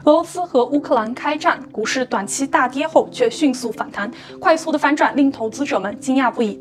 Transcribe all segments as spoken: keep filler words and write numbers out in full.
俄罗斯和乌克兰开战，股市短期大跌后却迅速反弹，快速的反转令投资者们惊讶不已。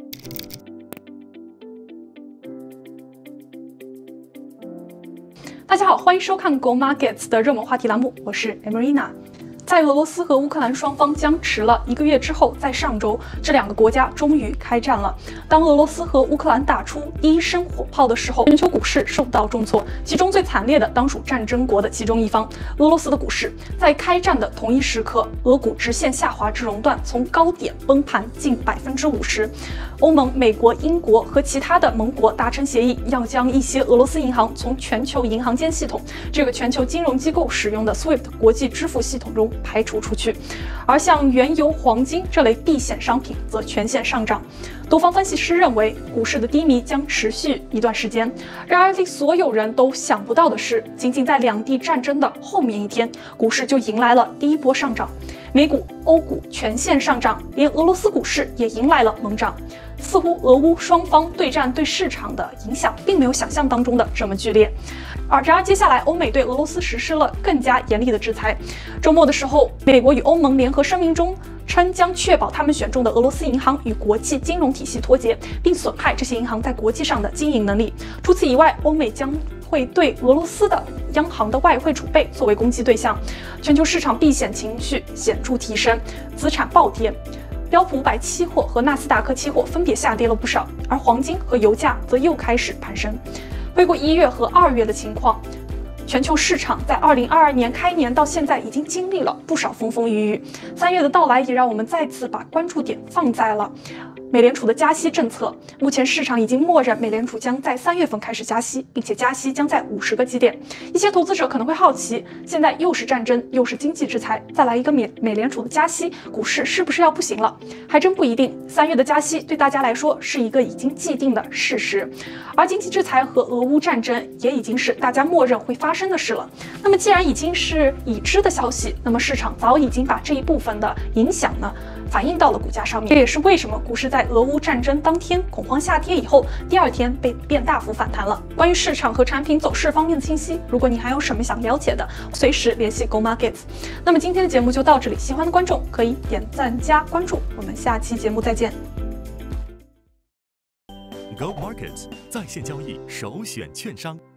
大家好，欢迎收看 Go Markets 的热门话题栏目，我是 Emerina。在俄罗斯和乌克兰双方僵持了一个月之后，在上周，这两个国家终于开战了。当俄罗斯和乌克兰打出第一声火炮的时候，全球股市受到重挫，其中最惨烈的当属战争国的其中一方——俄罗斯的股市。在开战的同一时刻，俄股直线下滑至熔断，从高点崩盘近百分之五十。欧盟、美国、英国和其他的盟国达成协议，要将一些俄罗斯银行从全球银行间系统这个全球金融机构使用的 SWIFT 国际支付系统中排除出去，而像原油、黄金这类避险商品则全线上涨。多方分析师认为，股市的低迷将持续一段时间。然而，令所有人都想不到的是，仅仅在两地战争的后面一天，股市就迎来了第一波上涨。美股、欧股全线上涨，连俄罗斯股市也迎来了猛涨。似乎俄乌双方对战对市场的影响并没有想象当中的这么剧烈。而然而，接下来欧美对俄罗斯实施了更加严厉的制裁。周末的时候，美国与欧盟联合声明中称，将确保他们选中的俄罗斯银行与国际金融体系脱节，并损害这些银行在国际上的经营能力。除此以外，欧美将会对俄罗斯的央行的外汇储备作为攻击对象。全球市场避险情绪显著提升，资产暴跌。标普五百期货和纳斯达克期货分别下跌了不少，而黄金和油价则又开始攀升。回顾一月和二月的情况，全球市场在二零二二年开年到现在已经经历了不少风风雨雨。三月的到来也让我们再次把关注点放在了美联储的加息政策。目前市场已经默认美联储将在三月份开始加息，并且加息将在五十个基点。一些投资者可能会好奇，现在又是战争，又是经济制裁，再来一个美美联储的加息，股市是不是要不行了？还真不一定。三月的加息对大家来说是一个已经既定的事实，而经济制裁和俄乌战争也已经是大家默认会发生的事了。那么既然已经是已知的消息，那么市场早已经把这一部分的影响呢反映到了股价上面。这也是为什么股市在俄乌战争当天恐慌下跌以后，第二天被变大幅反弹了。关于市场和产品走势方面的信息，如果你还有什么想了解的，随时联系 Go Markets。那么今天的节目就到这里，喜欢的观众可以点赞加关注，我们下期节目再见。 Go Markets 在线交易首选券商。